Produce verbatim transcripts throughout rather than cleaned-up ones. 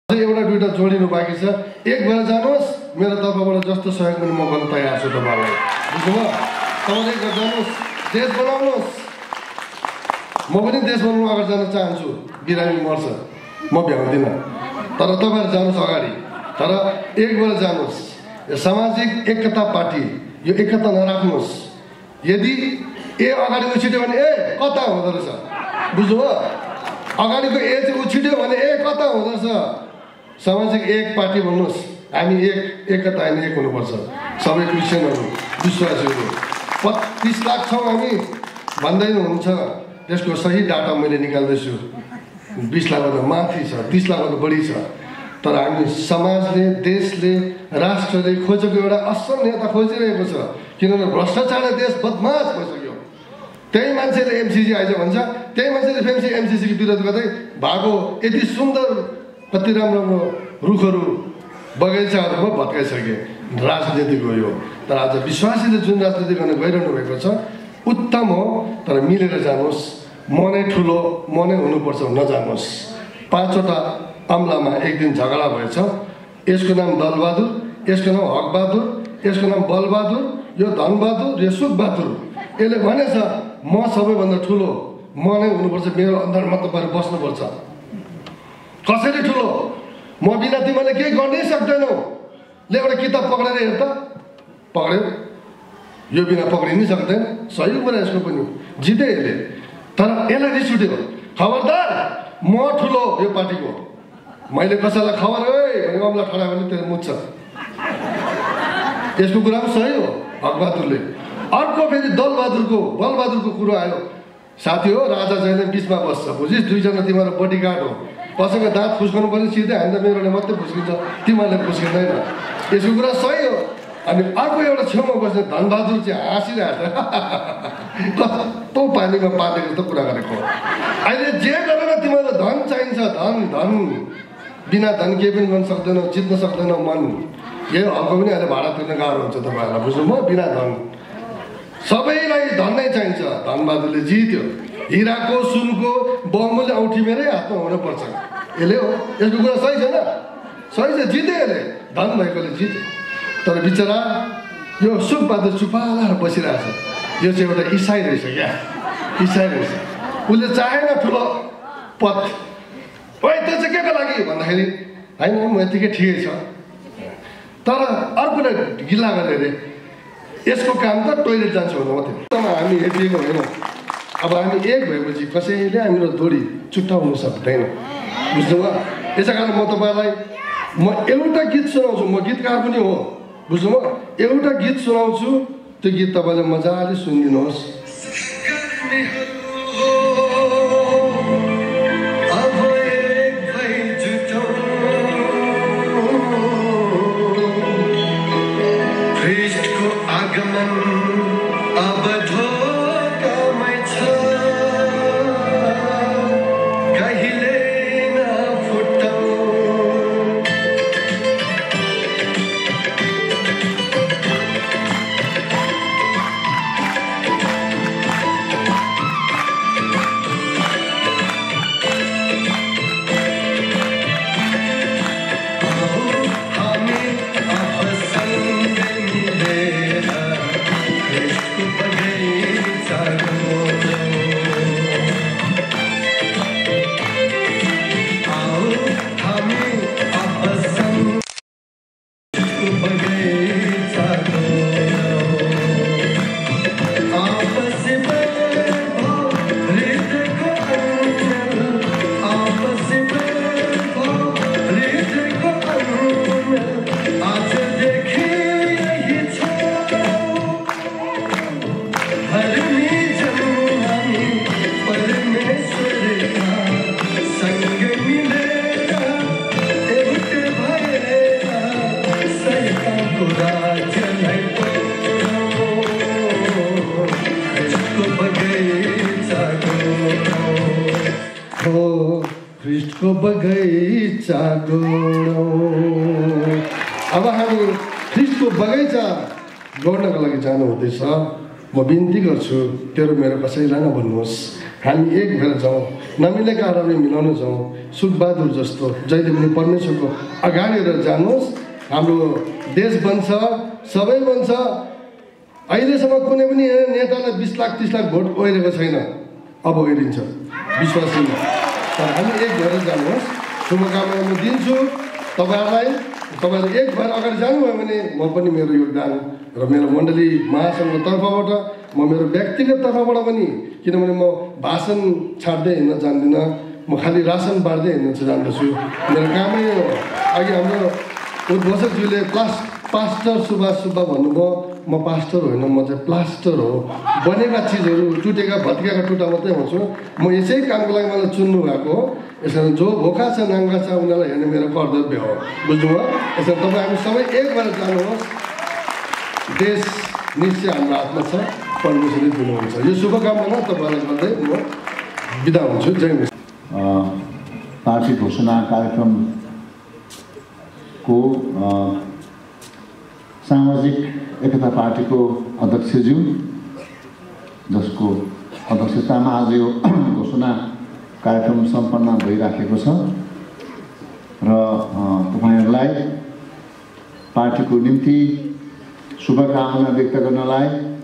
एउटा दुईटा जोडिनु बाँकी छ। एक भएर जानुहोस्, मेरो तर्फबाट जस्तो सहयोग पनि म गर्न तयार छु तपाईँलाई। बुझ्नुभयो? तपाईँले एक भएर जानुहोस्, देश बनाउनुहोस्। म पनि देश बनाउनु अगाडि जान चाहन्छु। बिरामी मर्छ, म भ्याउँदिनँ, तर तपाईँहरू जानुहोस् अगाडि। तर एक भएर जानुहोस्। सामाजिक एकता पार्टी, यो एकता नराख्नुहोस्। यदि ए अगाडि उछिट्यो भने ए कता हुँदो रहेछ, बुझ्नुभयो? अगाडिको ए चाहिँ उछिट्यो भने ए कता हुँदो रहेछ। सामाजिक एक पार्टी भन्नुहोस्। हामी एक एकता होइन, एक हुनुपर्छ। सबै क्रिस्चियनहरू, विश्वासीहरू पच्चिस लाख छौँ हामी भन्दै हुनुहुन्छ। त्यसको सही डाटा मैले निकाल्दैछु। बिस लाखभन्दा माथि छ, तिस लाखभन्दा बढी छ। तर हामी समाजले, देशले, राष्ट्रले खोजेको एउटा असल नेता खोजिरहेको छ। किनभने भ्रष्टाचारले देश बदमास भइसक्यो। त्यही मान्छेले एमसिसी आइज भन्छ, त्यही मान्छेले फेरि एमसिसीको विरोध गर्दै भएको यति सुन्दर कति राम्रो राम्रो रुखहरू बगैँचाहरू पनि भत्काइसके। राजनीतिको यो तर आज विश्वासीले जुन राजनीति गर्न गइरहनु भएको छ उत्तम हो, तर मिलेर जानुहोस्। म नै ठुलो, म नै हुनुपर्छ नजानुहोस्। पाँचवटा अमलामा एक दिन झगडा भएछ। यसको नाम दलबहादुर, यसको नाम हकबहादुर, यसको नाम बलबहादुर, यो धनबहादुर, यो सुखबहादुर। यसले भनेछ म सबैभन्दा ठुलो, म नै हुनुपर्छ, मेरो अन्तरमा तपाईँहरू बस्नुपर्छ। कसरी ठुलो? म बिना तिमीले केही गर्नै सक्दैनौ। ले एउटा किताब पक्रेर हेर त, पक्र्यो, यो बिना पक्रिनै सक्दैन। सही कुरा यसको पनि, जिते यसले। तर यसलाई रिस उठ्यो। खबरदार, म ठुलो यो पार्टीको। मैले कसैलाई खबर है भने अमला ठडा भने त्यसले मुच्छ। यसको कुरा पनि सही हो हकबहादुरले। अर्को फेरि दलबहादुरको बलबहादुरको कुरो आयो। साथी हो, राजा जहिले बिचमा बस्छ, बुझिस्? दुईजना तिमीहरू बडीगार्ड हो। कसैको दाँत फुस्काउनु पर्ने सिधै हामी त मेरोले मात्रै फुस्किन्छ, तिमीहरूले फुस्किँदैन। यसको कुरा सही हो। अनि अर्को एउटा छेउमा बस्ने धनबहादुर चाहिँ हाँसिरहेको छ। कस्तो पानीमा पातेको जस्तो कुरा गरेको। अहिले जे गरेर तिमीहरूलाई धन चाहिन्छ, धन धन बिना धन केही पनि गर्न सक्दैनौ, जित्न सक्दैनौ मन। यही हकको पनि अहिले भाडा तिर्न गाह्रो हुन्छ तपाईँहरूलाई, बुझ्नुभयो? बिना धन सबैलाई धन नै चाहिन्छ। धनबहादुरले जित्यो। हिराको सुनको बहुमूल्य औँठी मेरै हातमा हुनुपर्छ। यसले हो, यसको कुरा सही छैन? सही छ, जित्यो यसले, धन भएकोले जित्यो। तर बिचरा यो सुखबहादुर चुपालाएर बसिरहेछ। यो चाहिँ एउटा इसाई रहेछ क्या, इसाई रहेछ। उसले चाहेन ठुलो पद। ओइ त्यो चाहिँ के को लागि भन्दाखेरि होइन म यतिकै ठिकै छ। तर अर्कोले गिल्ला गरे अरे यसको काम त टोइलेट जान्छु भन्नु मात्रै। हामी हेरिएको होइनौँ। अब हामी एक भएपछि कसैले हाम्रो दोरी छुट्याउनु सक्दैन, बुझ्नुभयो? यसै कारण म तपाईँलाई म एउटा गीत सुनाउँछु। म गीतकार पनि हो, बुझ्नुभयो? एउटा गीत सुनाउँछु, त्यो गीत तपाईँले मजाले सुनिदिनुहोस्। बगैँचा गोडौँ। अब हामी ख्रिस्टको बगैँचा गोड्नको लागि जानु हुँदैछ। म बिन्ती गर्छु, तेरो मेरो कसैलाई नभन्नुहोस्। हामी एक भएर जाउँ, नमिलेका आरोपले मिलाउन जाउँ। सुखबहादुर जस्तो जहिले पनि परमेश्वरको अगाडि रहेर जानुहोस्। हाम्रो देश बन्छ, सबै बन्छ। अहिलेसम्म कुनै पनि नेतालाई बिस लाख तिस लाख भोट ओहिलेको छैन, अब ओहिलिन्छ विश्वास छैन। तर हामी एक भएर जानुहोस्। शुभकामना म दिन्छु तपाईँहरूलाई। तपाईँहरू एक भएर अगाडि जानुभयो भने म पनि मेरो योगदान र मेरो मण्डली महासङ्घको तर्फबाट, म मेरो व्यक्तिगत तर्फबाट पनि, किनभने म भाषण छाड्दै हिँड्न जान्दिनँ, म खालि रासन बाँड्दै हिँड्न चाहिँ जान्दछु। मेरो कामै हो। अघि हाम्रो उद्घोषकज्यूले प्लास पास्टर सुभाष सुब्बा भन्नुभयो, म पास्टर होइन, म चाहिँ प्लास्टर हो। बनेका चिजहरू टुटेका भत्केका टुटा मात्रै हुन्छु। म यसै कामको लागि मलाई चुन्नु भएको हो। यसरी जो भोका छ नाङ्गा छ उनीहरूलाई हेर्ने मेरो कर्तव्य हो, बुझ्नुभयो? यसरी तपाईँ हामी सबै एक भएर जानुहोस्। देश निश्चय हाम्रो हातमा छ, परमेश्वरले दिनुहुन्छ। यो शुभकामना तपाईँलाई गर्दै म बिदा हुन्छु। जय मिस। पार्टी घोषणा कार्यक्रमको सामाजिक एकता पार्टीको अध्यक्षज्यू, जसको अध्यक्षतामा आज यो घोषणा कार्यक्रम सम्पन्न भइराखेको छ र तपाईँहरूलाई पार्टीको निम्ति शुभकामना व्यक्त गर्नलाई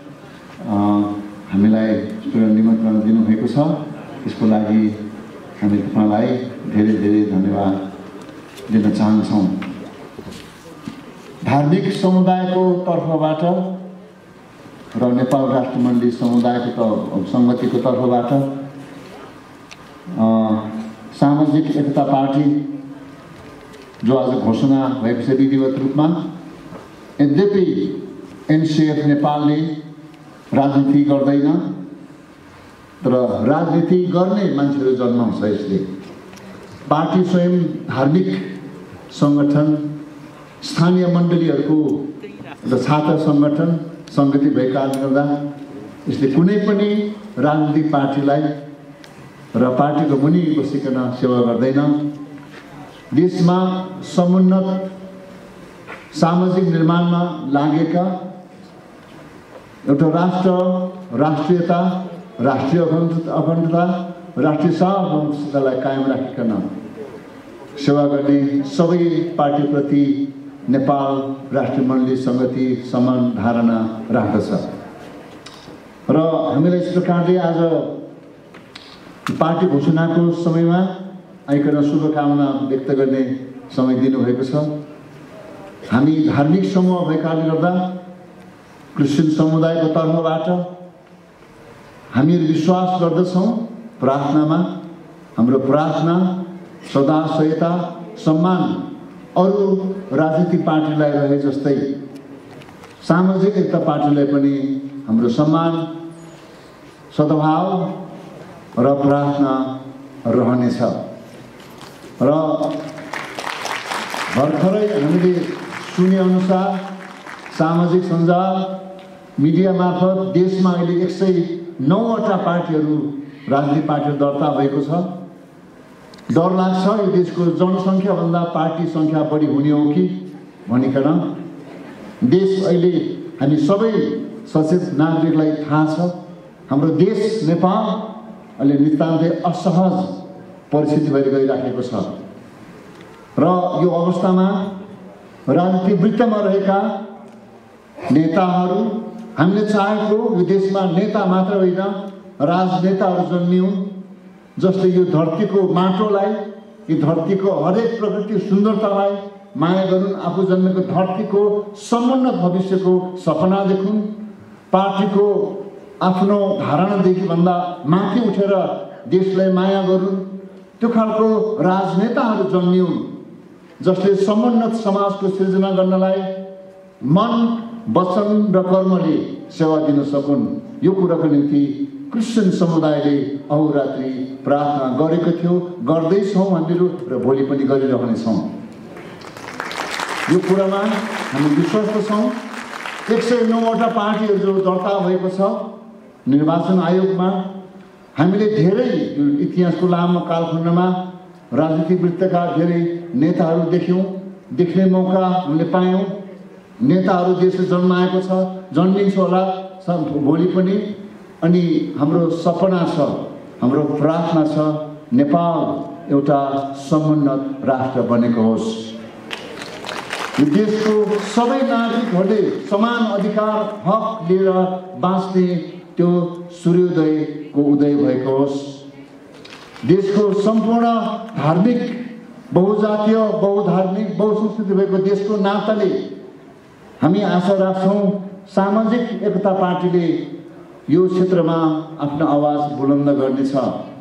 हामीलाई निमन्त्रण दिनुभएको छ। त्यसको लागि हामी तपाईँलाई धेरै धेरै धन्यवाद दिन चाहन्छौँ। धार्मिक समुदायको तर्फबाट र नेपाल राष्ट्रमण्डली समुदायको सङ्गतिको तर्फबाट सामाजिक एकता पार्टी जो आज घोषणा भएको छ विधिवत रूपमा, यद्यपि एनसिएफ नेपालले राजनीति गर्दैन, तर राजनीति गर्ने मान्छेहरू जन्माउँछ। यसले पार्टी स्वयं धार्मिक सङ्गठन, स्थानीय मण्डलीहरूको र छात्र सङ्गठन सङ्गति भएका कारणले गर्दा यसले कुनै पनि राजनीतिक पार्टीलाई र पार्टीको मुनि बसिकन सेवा गर्दैन। देशमा समुन्नत सामाजिक निर्माणमा लागेका एउटा राष्ट्र, राष्ट्रियता, राष्ट्रिय अखण्डता, राष्ट्रिय सार्वभौमिकतालाई कायम राखिकन सेवा गर्ने सबै पार्टीप्रति नेपाल राष्ट्रमण्डली सङ्गति समान धारणा राख्दछ र हामीलाई यस प्रकारले आज पार्टी घोषणाको समयमा आइकन शुभकामना व्यक्त गर्ने समय दिनुभएको छ। हामी धार्मिक समूह भएकाले गर्दा क्रिस्चियन समुदायको तर्फबाट हामीहरू विश्वास गर्दछौँ प्रार्थनामा। हाम्रो प्रार्थना सदा सहायता सम्मान अरू राजनीतिक पार्टीलाई रहे जस्तै सामाजिक एकता पार्टीलाई पनि हाम्रो सम्मान, सद्भाव र प्रार्थना रहनेछ। र भर्खरै हामीले सुने अनुसार सामाजिक सञ्जाल मिडिया मार्फत देशमा अहिले एक सय नौवटा पार्टीहरू राजनीतिक पार्टीहरू दर्ता भएको छ। डर लाग्छ यो देशको जनसङ्ख्याभन्दा पार्टी सङ्ख्या बढी हुने हो कि भनिकन। देश अहिले हामी सबै सचेत नागरिकलाई थाहा छ हाम्रो देश नेपाल अहिले नितान्तै असहज परिस्थिति भएर गइराखेको छ र यो अवस्थामा राजनीतिक वृत्तमा रहेका नेताहरू हामीले चाहेको यो देशमा नेता मात्र होइन राजनेताहरू जन्मिउन्, जसले यो धरतीको माटोलाई, यो धरतीको हरेक प्रकृति सुन्दरतालाई माया गरून्, आफू जन्मेको धरतीको समुन्नत भविष्यको सपना देखुन्, पार्टीको आफ्नो धारणादेखि भन्दा माथि उठेर देशलाई माया गरून्, त्यो खालको राजनेताहरू जन्मिउन् जसले समुन्नत समाजको सृजना गर्नलाई मन, वचन र कर्मले सेवा दिन सकुन्। यो कुराको निम्ति क्रिस्चियन समुदायले अहोरात्रि प्रार्थना गरेको थियो, गर्दैछौँ हामीहरू र भोलि पनि गरिरहनेछौँ। यो कुरामा हामी विश्वस्त छौँ। एक सय नौवटा पार्टीहरू जो दर्ता भएको छ निर्वाचन आयोगमा, हामीले धेरै इतिहासको लामो कालखण्डमा राजनीतिक वृत्तका धेरै नेताहरू देख्यौँ, देख्ने मौका हामीले पायौँ। नेताहरू देशले जन्माएको छ, जन्मिन्छ होला भोलि पनि। अनि हाम्रो सपना छ हाम्रो प्रार्थना छ नेपाल एउटा समुन्नत राष्ट्र बनेको होस्। यो देशको सबै नागरिकहरूले समान अधिकार हक लिएर बाँच्ने त्यो सूर्योदयको उदय भएको होस्। देशको सम्पूर्ण धार्मिक बहुजातीय बहुधार्मिक बहुसंस्कृति भएको देशको नाताले हामी आशा राख्छौँ सामाजिक एकता पार्टीले यो क्षेत्रमा आफ्नो आवाज बुलन्द गर्नेछ।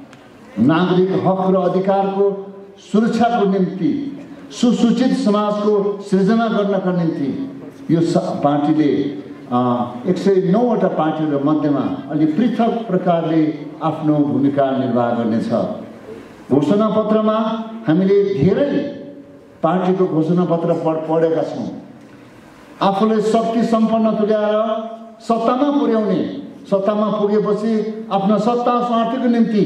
नागरिक हक र अधिकारको सुरक्षाको निम्ति सुसूचित समाजको सृजना गर्नका निम्ति यो पार्टीले एक सय नौवटा पार्टीहरू मध्येमा अलि पृथक प्रकारले आफ्नो भूमिका निर्वाह गर्नेछ। घोषणापत्रमा हामीले धेरै पार्टीको घोषणापत्र पढेका छौँ। आफूले शक्ति सम्पन्न तुल्याएर सत्तामा पुर्याउने, सत्तामा पुगेपछि आफ्नो सत्ता स्वार्थीको निम्ति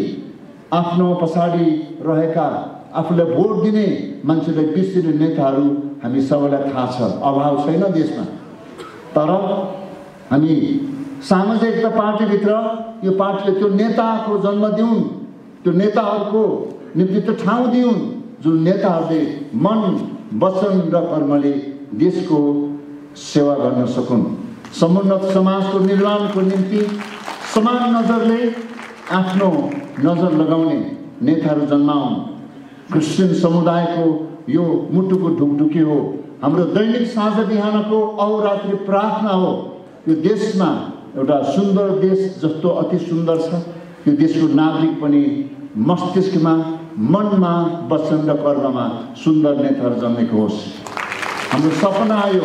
आफ्नो पछाडि रहेका आफूलाई भोट दिने मान्छेलाई बिर्सिने नेताहरू हामी सबैलाई थाहा छ, अभाव छैन देशमा। तर हामी सामाजिक एकता पार्टीभित्र यो पार्टीले त्यो नेताको जन्म दिउन्, त्यो नेताहरूको निम्ति त्यो ठाउँ दिउन् जुन नेताहरूले मन वचन र कर्मले देशको सेवा गर्न सकुन्। समुन्नत समाजको निर्माणको निम्ति समान नजरले आफ्नो नजर लगाउने नेताहरू जन्माउन्। क्रिस्चियन समुदायको यो मुटुको ढुकढुकी हो, हाम्रो दैनिक साँझ बिहानको अहोरात्रि प्रार्थना हो। यो देशमा एउटा सुन्दर देश जस्तो अति सुन्दर छ, यो देशको नागरिक पनि मस्तिष्कमा मनमा वचन र कर्ममा सुन्दर नेताहरू जन्मेको होस्। हाम्रो सपना आयो,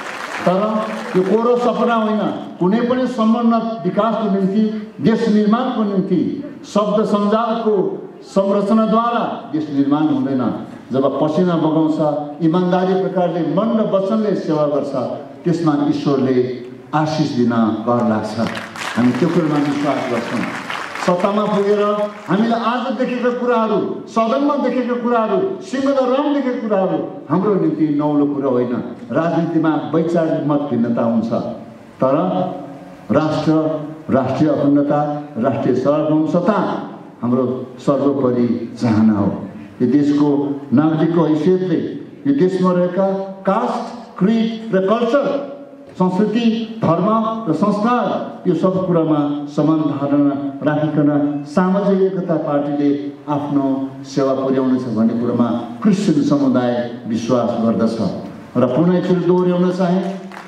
तर यो कोरो सपना होइन। कुनै पनि समुन्नत विकासको निम्ति, देश निर्माणको निम्ति शब्द सञ्जालको संरचनाद्वारा देश निर्माण हुँदैन। जब पसिना बगाउँछ, इमान्दारी प्रकारले मन र वचनले सेवा गर्छ, त्यसमा ईश्वरले आशिष दिन कर लाग्छ। हामी त्यो कुरामा विश्वास गर्छौँ। सत्तामा पुगेर हामीले आज देखेका कुराहरू, सदनमा देखेका कुराहरू, सिंहदरबारमा देखेका कुराहरू हाम्रो निम्ति नौलो कुरा होइन। राजनीतिमा वैचारिक मत भिन्नता हुन्छ, तर राष्ट्र, राष्ट्रिय अखण्डता, राष्ट्रिय सार्वभौमता हाम्रो सर्वोपरि चाहना हो। यो देशको नागरिकको हैसियतले यो देशमा रहेका कास्ट, क्रिड र कल्चर, संस्कृति, धर्म र संस्कार यो सब कुरामा समान धारणा राखिकन सामाजिक एकता पार्टीले आफ्नो सेवा पुर्याउनेछ भन्ने कुरामा क्रिस्चियन समुदाय विश्वास गर्दछ। र पुनः एकचोटि दोहोऱ्याउन चाहे,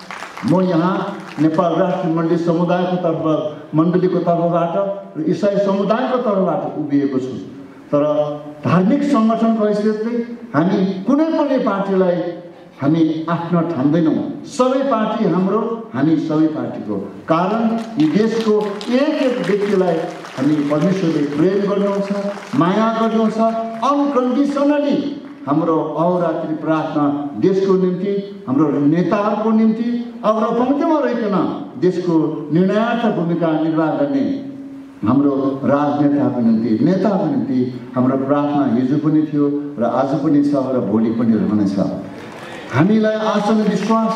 म यहाँ नेपाल राष्ट्रिय मण्डली समुदायको तर्फ मण्डलीको तर्फबाट र इसाई समुदायको तर्फबाट उभिएको छु। तर धार्मिक सङ्गठनको हैसियतले हामी कुनै पनि पार्टीलाई हामी आफ्नो ठान्दैनौँ। सबै पार्टी हाम्रो, हामी सबै पार्टीको। कारण यो देशको एक एक व्यक्तिलाई हामी परमेश्वरले प्रेम गर्नुहुन्छ, माया गर्नुहुन्छ। अनकन्डिसनली हाम्रो अहोरात्रि प्रार्थना देशको निम्ति, हाम्रो नेताहरूको निम्ति अग्र पङ्क्तिमा रहिकन देशको निर्णयार्थ भूमिका निर्वाह गर्ने हाम्रो राजनेताको निम्ति, नेताको निम्ति हाम्रो प्रार्थना हिजो पनि थियो र आज पनि छ र भोलि पनि रहनेछ। हामीलाई आशा र विश्वास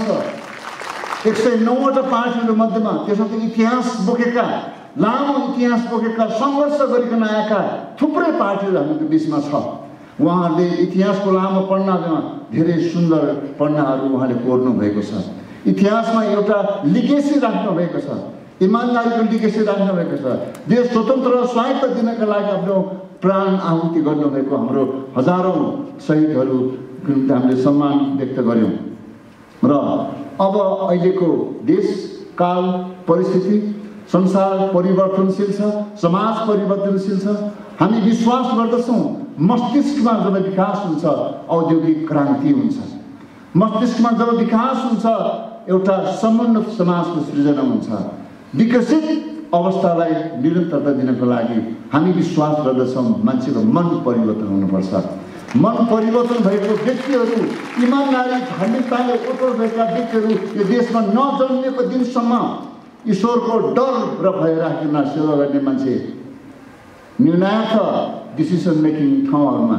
छ एक सय नौवटा पार्टीहरू मध्येमा त्यसको इतिहास बोकेका, लामो इतिहास बोकेका, सङ्घर्ष गरिकन आएका थुप्रै पार्टीहरू हाम्रो बिचमा छ। उहाँहरूले इतिहासको लामो पन्नामा धेरै सुन्दर पन्नाहरू उहाँले कोर्नु भएको छ। इतिहासमा एउटा लिगेसी राख्नु भएको छ, इमान्दारीको लिगेसी राख्नु भएको छ। देश स्वतन्त्र र स्वायत्त दिनका लागि आफ्नो प्राण आहुति गर्नुभएको हाम्रो हजारौँ शहीदहरू हामीले सम्मान व्यक्त गऱ्यौँ। र अब अहिलेको देश काल परिस्थिति, संसार परिवर्तनशील छ, समाज परिवर्तनशील छ। हामी विश्वास गर्दछौँ मस्तिष्कमा जब विकास हुन्छ औद्योगिक क्रान्ति हुन्छ, मस्तिष्कमा जब विकास हुन्छ एउटा समुन्नत समाजको सृजना हुन्छ। विकसित अवस्थालाई निरन्तरता दिनको लागि हामी विश्वास गर्दछौँ मान्छेको मन परिवर्तन हुनुपर्छ। मन परिवर्तन भएको व्यक्तिहरू, इमान्दारी धार्मिकताले ओतप्रोत भएका व्यक्तिहरू यो देशमा नजन्मिएको दिनसम्म ईश्वरको डर र भय राखिकन सेवा गर्ने मान्छे निर्णायक डिसिसन मेकिङ ठाउँहरूमा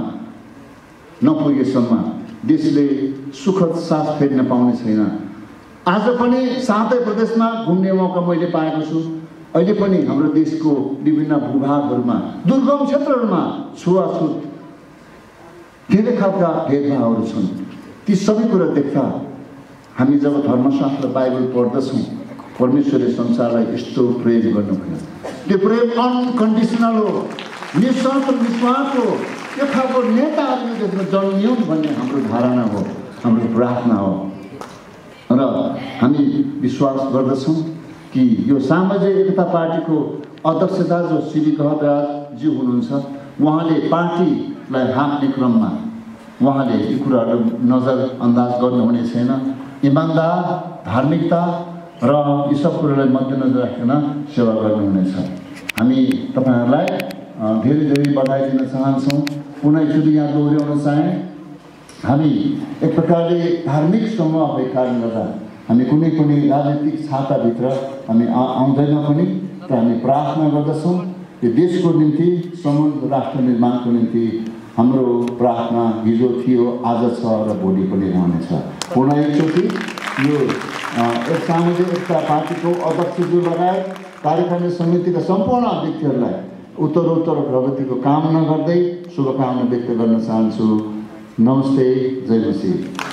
नपुगेसम्म देशले सुखद सास फेर्न पाउने छैन। आज पनि सातै प्रदेशमा घुम्ने मौका मैले पाएको छु। अहिले पनि हाम्रो देशको विभिन्न भूभागहरूमा दुर्गम क्षेत्रहरूमा छुवाछुत धेरै खालका भेदभावहरू छन्। ती सबै कुरा देख्दा हामी जब धर्मशास्त्र बाइबल पढ्दछौँ, परमेश्वरले संसारलाई यस्तो प्रेम गर्नुभयो। त्यो प्रेम अनकन्डिसनल हो, निस्वार्थ विश्वास हो। त्यो खालको नेताहरू देख्न जन्मियौँ भन्ने हाम्रो धारणा हो, हाम्रो प्रार्थना हो। र हामी विश्वास गर्दछौँ कि यो सामाजिक एकता पार्टीको अध्यक्षता जो श्री गहतराजजी हुनुहुन्छ, उहाँले पार्टीलाई हाँक्ने क्रममा उहाँले यी कुराहरू नजरअन्दाज गर्नुहुने छैन। इमान्दार, धार्मिकता र यी सब कुरालाई मध्यनजर राखेर सेवा गर्नुहुनेछ। हामी तपाईँहरूलाई धेरै धेरै बधाई दिन चाहन्छौँ। पुनः एकचोटि यहाँ दोहोऱ्याउन चाहे, हामी एक प्रकारले धार्मिक समूह भएको कारणले गर्दा हामी कुनै पनि राजनीतिक छाताभित्र हामी आउँदैन पनि, तर हामी प्रार्थना गर्दछौँ यो देशको निम्ति, समग्र राष्ट्र निर्माणको निम्ति। हाम्रो प्रार्थना हिजो थियो, आज छ र भोलि पनि रहनेछ। पुनः एकचोटि यो एक सामाजिक एकता पार्टीको अध्यक्षज्यू लगायत कार्यकारिणी समितिका सम्पूर्ण व्यक्तिहरूलाई उत्तरोत्तर प्रगतिको कामना गर्दै शुभकामना व्यक्त गर्न चाहन्छु। नमस्ते, जय मसीह।